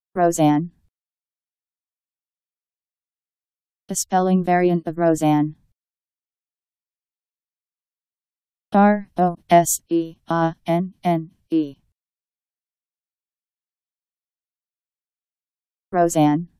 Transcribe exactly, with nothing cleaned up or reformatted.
Rosanne. A spelling variant of Rosanne. R O S E A N N E. Rosanne.